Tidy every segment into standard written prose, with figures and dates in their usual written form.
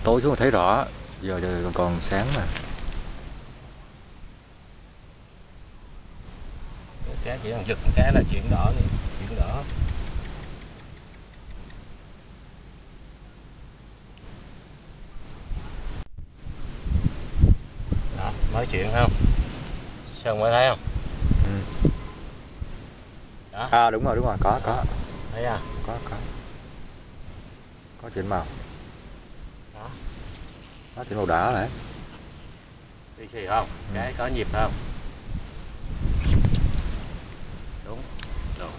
tối xuống thấy rõ, giờ còn sáng mà. Cá chỉ cần giật một cái là chuyển đỏ đi, chuyển đỏ. Đó, nói chuyện không? Sơn mới thấy không? Ừ. Đó. À đúng rồi, có. Thấy à? Có chuyển màu. Đó. Nó chuyển màu đỏ đấy. Đi xì không? Cái có nhịp không? Đúng. Rồi.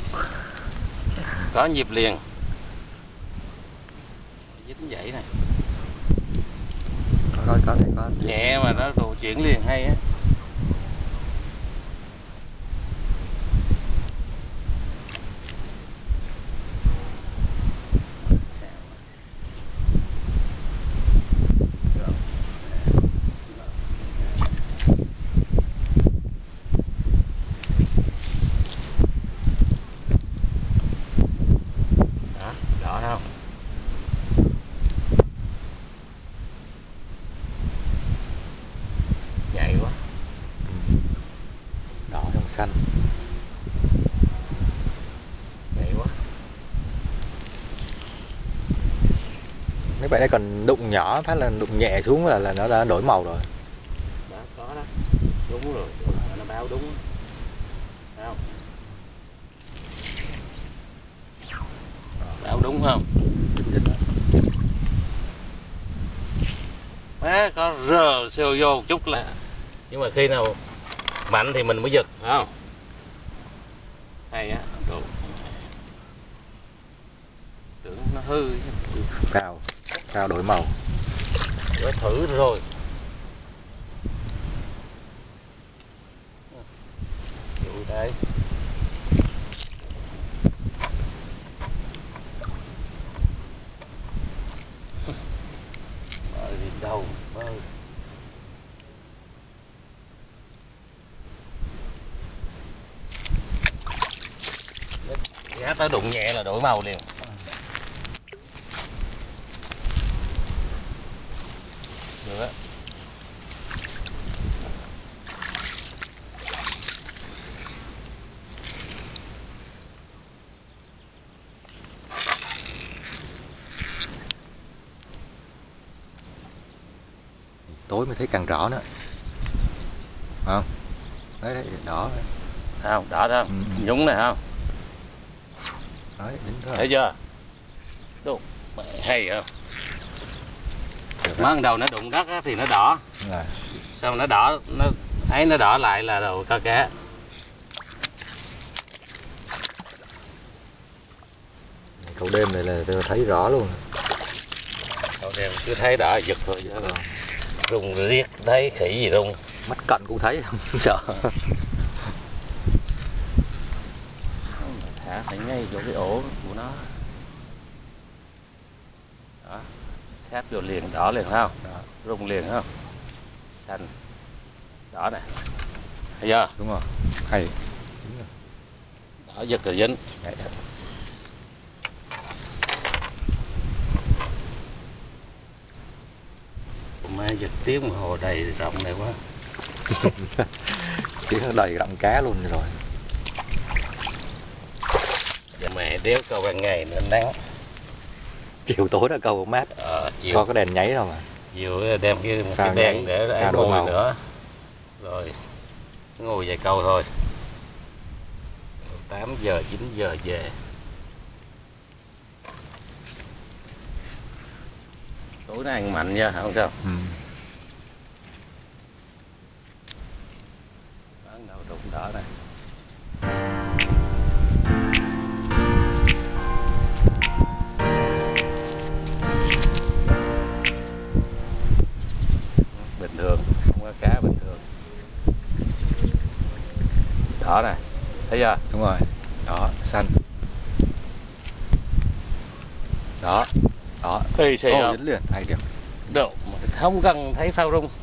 Có nhịp liền. Dính vậy này. Có. Nhẹ mà nó đồ chuyển liền hay á. Đỏ không? Nhạy quá. Đỏ trong xanh. Nhạy quá. Mấy bạn ấy còn đụng nhỏ phát là đụng nhẹ xuống là nó đã đổi màu rồi. Đó, có đó. Đúng rồi, nó báo đúng. Thấy không? Báo đúng không? Má có rờ xêu vô một chút là, nhưng mà khi nào mạnh thì mình mới giật, phải không? Hay á, đồ. Tưởng nó hư. Cao đổi màu. Để thử rồi. Chịu đây. Bơi đi đâu bơi. Giá tới đụng nhẹ là đổi màu liền. Được á. Tối mới thấy càng rõ nữa. Không? Đấy, đỏ. Không, đỏ đó. Nhúng này không? Đấy, đúng Thấy chưa? Đúng. Hay không? Mới đầu nó đụng đất á, thì nó đỏ. Rồi. Xong nó đỏ, nó đỏ lại là đồ có cá. Cậu đêm này là tôi thấy rõ luôn. Cậu đêm cứ thấy đỏ giật thôi chứ. Rung riết thấy khỉ gì rung. Mắt cận cũng thấy không sợ. Thả phải ngay chỗ cái ổ của nó. Đó. Sát vô liền, đỏ liền không? Đó. Rung liền không? Xanh. Đỏ nè. Thấy chưa? Đúng rồi. Hay. Đỏ giật rồi dính. Đấy. Má giật tiếng mà hồ đầy rộng này quá. Tiếng đầy rộng cá luôn rồi. Giờ mẹ đéo câu ban ngày nên nắng. Chiều tối đã câu mát. Chiều. Có cái đèn nháy đâu mà. Chiều đem cái đèn nháy, để pha ngồi màu nữa. Rồi ngồi vài câu thôi. 8 giờ 9 giờ về. Tối nó ăn mạnh nha, không sao. Bán đầu rụng đỏ này. Bình thường, không có cá bình thường. Đỏ này, thấy chưa? Đúng rồi. Đó, xanh. Đó. Thì xì không? Dính liền, hay kìa. Được, không cần thấy phao rung.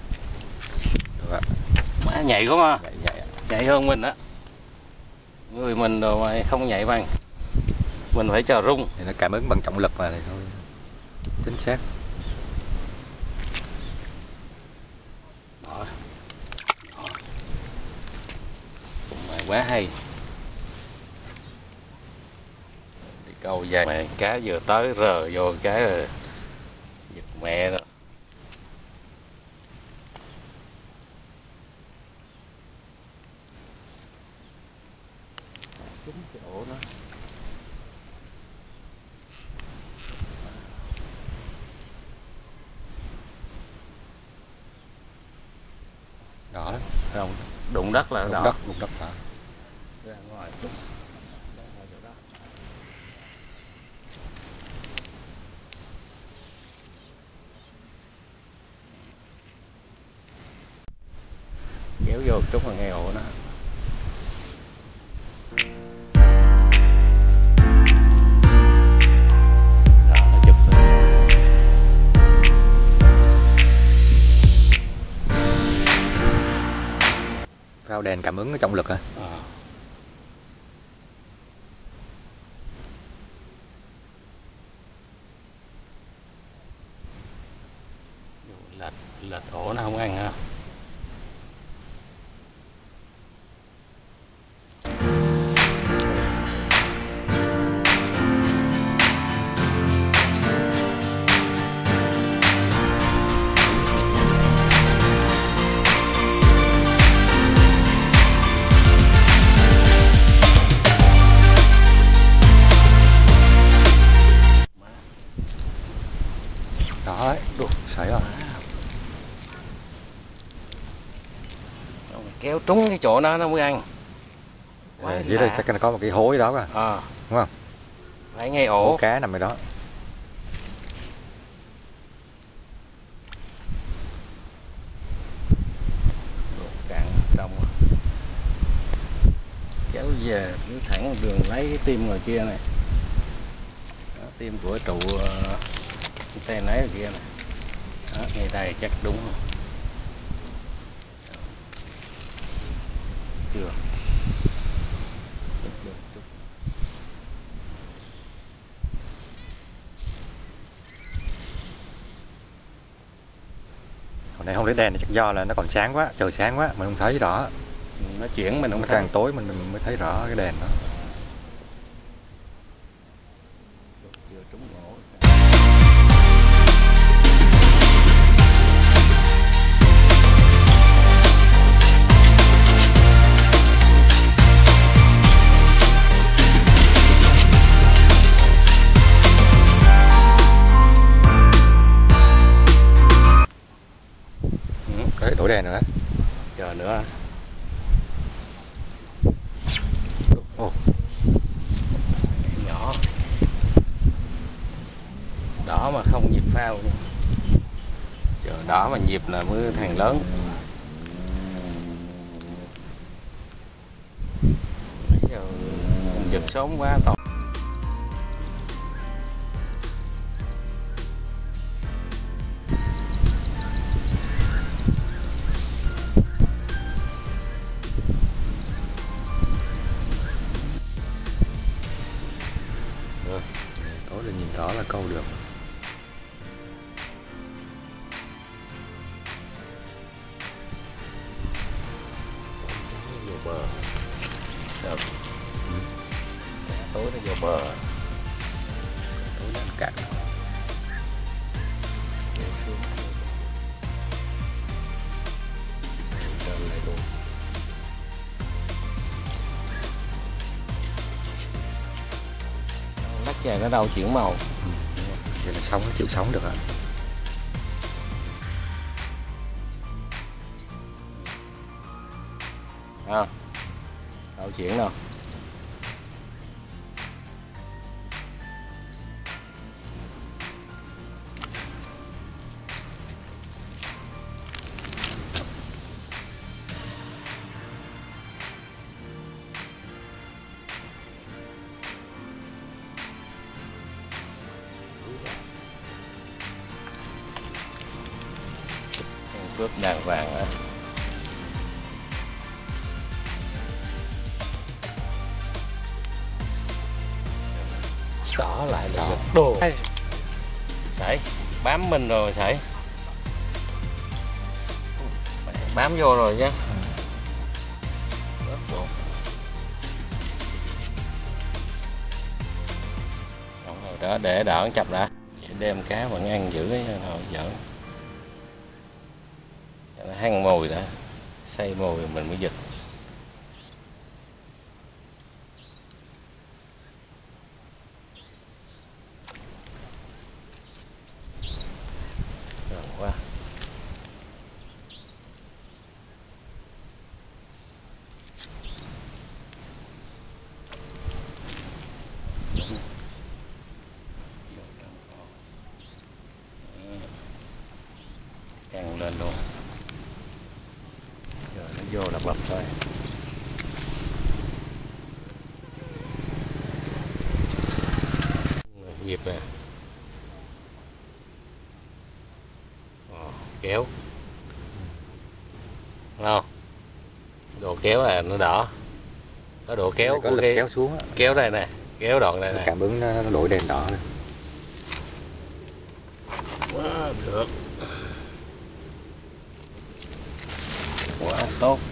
Má nhạy quá mà. Nhạy hơn mình á. Người mình đồ mà không nhạy bằng. Mình phải chờ rung. Thì nó cảm ứng bằng trọng lực mà thì thôi. Chính xác. quá hay. Đi câu dài mẹ cá vừa tới rờ vô cái rồi giật mẹ rồi. Trúng cái ổ đó. Đỏ đấy. Không, đụng đất là đỏ. Đụng đất hả? Ra ngoài đụng. Kéo vô chút là nghe ổ nó. Đó, nó chụp lên. Phao đèn cảm ứng ở trọng lực hả? Lệch ổ nó không ăn ha. Đó đấy, đục sấy rồi. Kéo trúng cái chỗ đó nó mới ăn. Dưới đây chắc là có một cái hố đó cả. Đúng không? Phải ngay ổ. Hố cá nằm ở đó. Cạn trong. Kéo về cứ thẳng đường lấy cái tim ngoài kia này. Đó, tim của trụ tay nấy ở kia này. Đó, ngay đây chắc đúng. Chưa. Còn này không lấy đèn thì chắc do là nó còn sáng quá, trời sáng quá mình không thấy rõ. Nó chuyển mình không Nó thấy. càng tối mình mới thấy rõ cái đèn đó. Chưa trúng ổ. Đấy, đổ đèn rồi đấy. Chờ nữa. Ồ. Nhỏ. Đỏ mà không nhịp phao. Chờ đỏ mà nhịp là mới thằng lớn. Bây giờ giật sớm quá tội. Tối là nhìn rõ là câu được. Vô bờ. Được. Tối nó vô bờ. Tối nó cạn. Lắc chài nó đâu chuyển màu. Vậy là sống, nó chịu sống được hả? Đâu chuyển đâu. Cướp đàng hoàng á. Đỏ lại là giật đồ. Sải bám mình rồi Sải. Bám vô rồi chứ. đó để đỡ chập đã, đem cá vẫn ăn giữ cái hồi giỡn cho nó hăng mồi đã, xây mồi mình mới giật. Gần quá. Căng lên luôn, rồi nó vô là bập thôi. Nhịp nè. Kéo không, độ kéo là nó đỏ, có độ kéo có của lực cái kéo xuống á. kéo đây nè, kéo đoạn này nè. Cảm ứng nó đổi đèn đỏ này. Quá được, quá tốt.